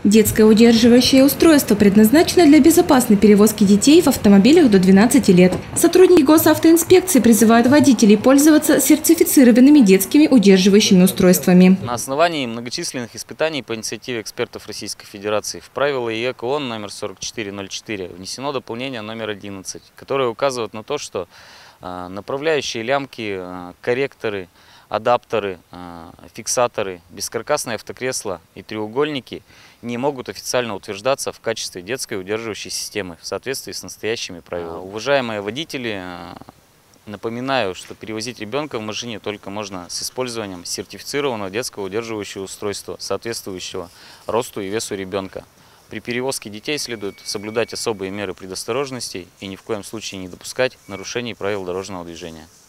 Детское удерживающее устройство предназначено для безопасной перевозки детей в автомобилях до 12 лет. Сотрудники госавтоинспекции призывают водителей пользоваться сертифицированными детскими удерживающими устройствами. На основании многочисленных испытаний по инициативе экспертов Российской Федерации в правила ЕЭК ООН номер 4404 внесено дополнение номер 11, которое указывает на то, что направляющие лямки, корректоры, адаптеры, фиксаторы, бескаркасные автокресла и треугольники не могут официально утверждаться в качестве детской удерживающей системы в соответствии с настоящими правилами. Уважаемые водители, напоминаю, что перевозить ребенка в машине только можно с использованием сертифицированного детского удерживающего устройства, соответствующего росту и весу ребенка. При перевозке детей следует соблюдать особые меры предосторожности и ни в коем случае не допускать нарушений правил дорожного движения.